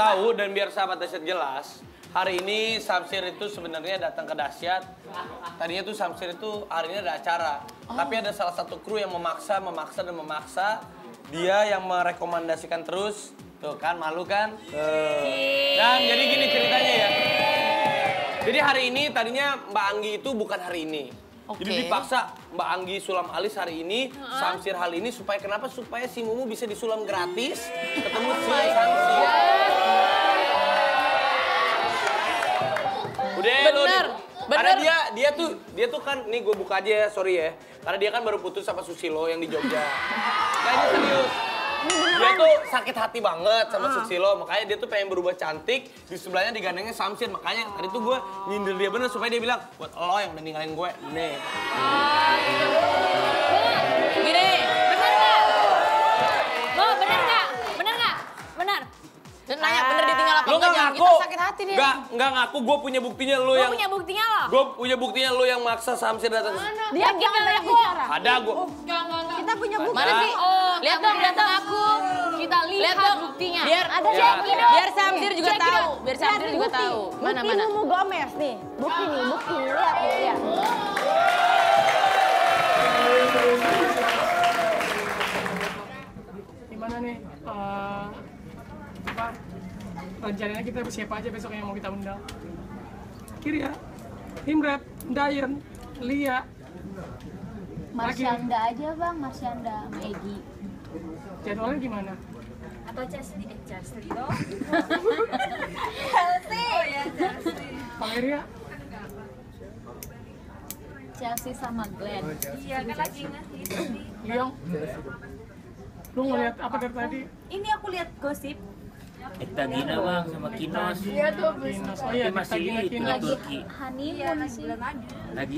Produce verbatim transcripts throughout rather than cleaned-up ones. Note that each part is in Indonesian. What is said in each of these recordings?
tahu dan biar sahabat Dahsyat jelas, hari ini Samsir itu sebenarnya datang ke Dahsyat. Tadinya tuh Samsir itu hari ini ada acara. Oh. Tapi ada salah satu kru yang memaksa, memaksa, dan memaksa. Dia yang merekomendasikan terus. Tuh kan, malu kan? Uh. Dan jadi gini ceritanya ya. Jadi hari ini tadinya Mbak Anggi itu bukan hari ini. Okay. Jadi dipaksa Mbak Anggi sulam alis hari ini, uh-huh. Samsir hari ini supaya kenapa? Supaya si Mumu bisa disulam gratis, ketemu si Samsir. Udah, bener, lo, bener. Karena dia dia tuh dia tuh kan, nih gue buka aja ya, sorry ya. Karena dia kan baru putus sama Susilo yang di Jogja. Nah ini serius. Dia tuh sakit hati banget sama Susilo, makanya dia tuh pengen berubah cantik, di sebelahnya digandengnya Samsir. Makanya tadi tuh gue nyindir dia bener supaya dia bilang, buat lo yang udah ninggalin gue, nih. Gini, bener nggak? Lo bener nggak? Bener nggak? Bener. Dan nanya bener ditinggal apa enggak, jangan kita sakit hati dia. Enggak, enggak ngaku, gue punya buktinya lo yang... Gue punya buktinya lo? Gue punya buktinya lo yang maksa Samsir datang. Dia kita lihat bicara. Ada gue. Kita punya bukti. Mana sih? Oh, lihat dong, datang aku. Kita lihat buktinya. Biar ada ya. biar Samsir juga tahu. Biar Samsir juga tahu. Mana mana? Bukti Mumu Gomez nih. Bukti nih, bukti nih. Lihat nih, lihat. Gimana nih? Uh, apa? Rencananya kita siapa aja besok yang mau kita undang? Kiria, Himrat, Dayan, Lia. Marsyanda aja bang, Marsyanda sama Egi. Jadwalnya gimana? Atau Chelsea, eh Chelsea dong. Chelsea. Oh ya Chelsea. Pangeria? Chelsea sama Glenn. Iya, kan lagi ngasih tadi. Liong? Lu ngeliat apa dari tadi? Ini aku lihat gosip. Ekta Gina bang sama Kinos. Iya tuh, Kinos. Oh iya, masih Gina, itu Kinos. Turki. Honeymoon sih. Lagi.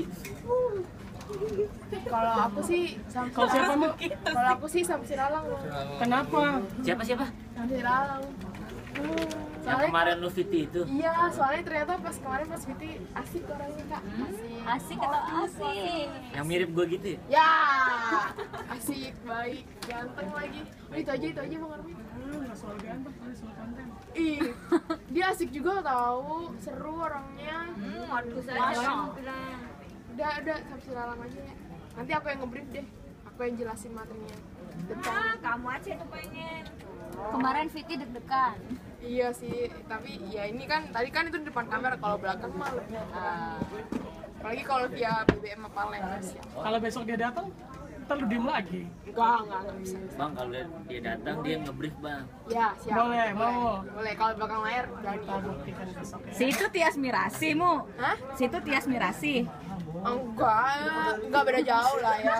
Kalau aku sih, Kalau siapa mau? kalau aku sih Samsir Alang loh. Kenapa? Siapa siapa? Samsir Alang. Yang kemarin lu Fiti itu. Iya, soalnya ternyata pas kemarin pas Fiti asik orangnya kak. Asik. Asik atau asik? Yang mirip gue gitu ya? Ya, asik, baik, ganteng lagi. Oh, itu aja itu aja bang Armin. Lu nggak soal ganteng, kali soal konten. Ih, dia asik juga tahu, seru orangnya. Hmm, waduh saya bilang. Udah, udah Samsir Alang aja ya. Nanti aku yang nge-brief deh. Aku yang jelasin materinya. Ah, kamu aja tuh pengen. Kemarin Vicky deg-degan. Iya sih, tapi ya ini kan tadi kan itu di depan kamera, kalau belakang mah lebih. Uh, Apalagi kalau dia B B M apa les ya. Kalau besok dia datang, ntar lu diem lagi. Enggak, enggak, enggak bisa. Bang kalau dia datang dia ngebrief bang. Ya, siap. Boleh, mau. Boleh, kalau belakang layar berani. Kita buktikan besok ya. Si itu Tias Mirasi, Mu. Hah? Si itu Tias Mirasi. Enggak, enggak beda jauh lah ya.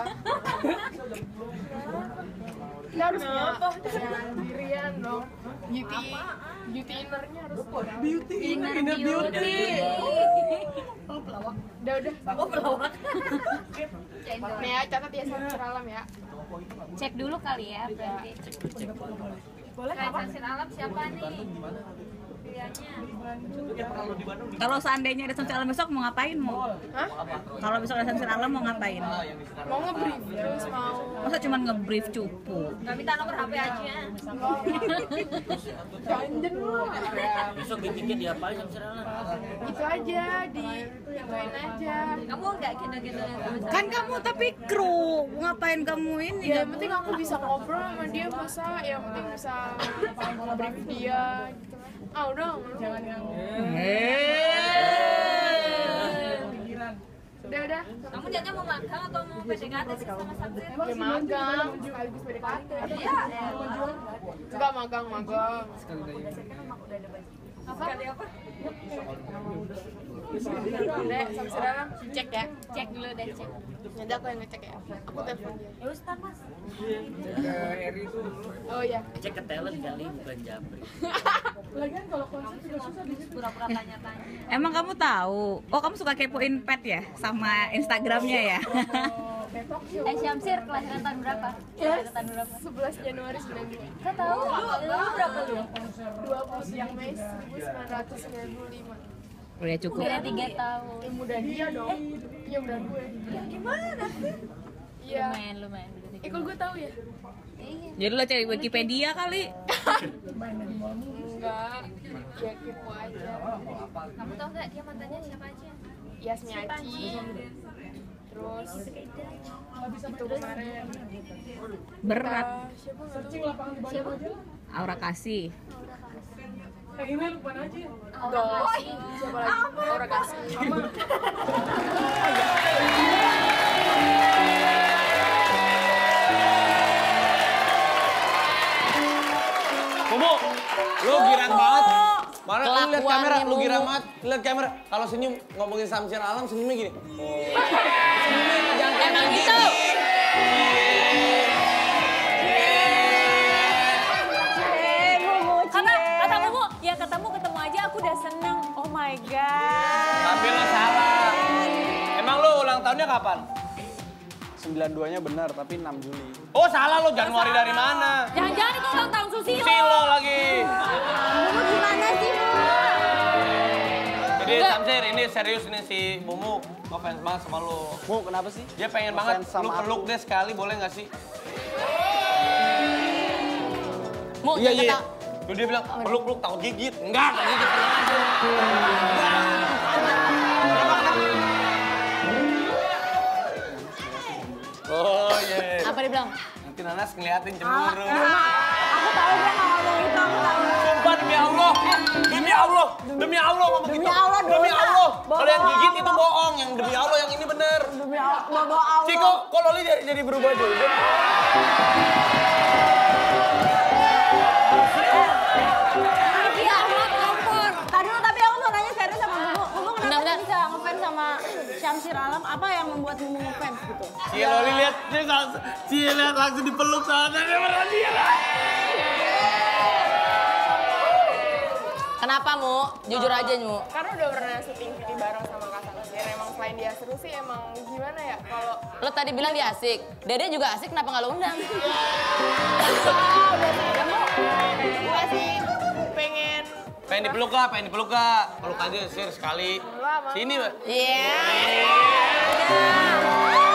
Kita harus nyapa dirian dong. Beauty, beauty innernya harus. Beauty, Inner inner beauty. beauty. Oh, pelawak. Udah, udah. Oh pelawak. Nih ya, catat ya Samsir Alam ya. Cek dulu kali ya berarti. Boleh apa? Samsir Alam siapa nih? Pilihannya. Kalau seandainya ada Samsir Alam besok mau ngapain, Mu? Hah? Kalau besok ada Samsir Alam mau ngapain? Mau nge-brief terus mau. Masa cuma nge-brief cupu? Gak minta nomor H P aja. Ganjen lu. Besok bikin diapain sama Seralan? Itu aja, di ituin aja. Kamu enggak gitu-gitu Kan kamu tapi kru, ngapain kamu ini? Ya, yang penting aku bisa ngobrol sama dia, masa yang penting bisa brief dia gitu. Ah udah, Jangan yang pikiran. udah udah. Kamu jadinya mau magang atau mau P D K T sih sama Samsir? Ya magang, sekaligus P D K T. Iya. Enggak magang, magang. Apa? Sekali apa? Dek, Samsir Alam, cek ya. Cek dulu deh, cek. Nanti aku yang ngecek ya. Aku telepon dia. Ya Ustaz Mas. Oh iya. Cek ke talent kali bukan Japri. Lagian kalau konsep juga susah di situ. Pura-pura tanya-tanya. Emang kamu tahu? Oh, kamu suka kepoin pet ya sama Instagramnya ya? Eh Syamsir kelahiran tahun berapa? Kelahiran tahun berapa? sebelas Januari sembilan puluh lima. Kau tahu? Lu berapa lu? dua puluh sembilan Mei seribu sembilan ratus sembilan puluh lima. Udah cukup. Beda tiga tahun. Yang muda dia dong. Iya, muda gue. Gimana sih? Iya. Lumayan, lumayan. Beda tiga Eh, kok gue tahu ya? Iya. Jadi lo cari Wikipedia kali. Enggak, ya kepo aja. Kamu tahu nggak dia mantannya siapa aja? Yasmi Aci. Terus itu kemarin. Berat. Ah, siapa nggak tahu? Searching lapangan di Bandung aja lah. Aura kasih. Eh ini lupain aja. Enggak. Siapa lagi? Aura Kasih. Mumu, lu girang banget. Mana lu lihat Kelakuan kamera, nih, lu girang Mumu. banget. Lihat kamera. Kalau senyum ngomongin Samsir Alam senyumnya gini. Senyumnya jangan kayak Emang gini. gitu. Kata kata Mumu, ya ketemu ketemu aja aku udah seneng. Oh my god. Tapi lu salah. Emang lu ulang tahunnya kapan? sembilan puluh dua-nya benar, tapi enam Juli. Oh salah lu, Januari dari mana? Jangan-jangan itu ulang tahun Susilo. Silo lagi. Mumu gimana sih, Mumu? Jadi Samsir, ini serius nih si Mumu ngefans banget sama lu. Mu, kenapa sih? Dia pengen banget Ngefans sama lu peluk aku. deh sekali, boleh gak sih? Mu, Iya, jangan iya. kata- Terus dia bilang, peluk-peluk takut gigit. Enggak, takut gigit, tenang aja. Kenapa, kenapa? Oh iya. Apa dia bilang? Nanti Nanas ngeliatin cemburu. Aku tahu dia nggak ngomong itu, aku tahu. Sumpah demi Allah, demi Allah, demi Allah ngomong Demi gitu. Allah, Demi dosa. Allah. Bohong. Kalau yang gigit itu bohong, yang demi Allah yang ini bener. Demi Allah, bawa Allah. Ciko, kok Loli jadi, jadi berubah juga? Iya, telepon. Tadi dulu, tapi aku mau nanya serius sama Mumu. Mumu kenapa Benar-benar. sih bisa ngefans sama Syamsir Alam? Apa yang membuat Mumu ngefans gitu? Cie Loli lihat, dia langsung, Cie lihat langsung dipeluk sama dia beneran dia. Kenapa, Mu? Jujur aja, Mu. Karena udah pernah syuting V T bareng sama Kak Samsir. Emang selain dia seru sih, emang gimana ya? Kalau Lo tadi bilang dia asik. Dede juga asik, kenapa nggak lo undang? gue sih pengen Pengen dipeluk kak, pengen dipeluk kak. Peluk aja sir sekali. Enggak, Mama. Sini, Mbak. Iya.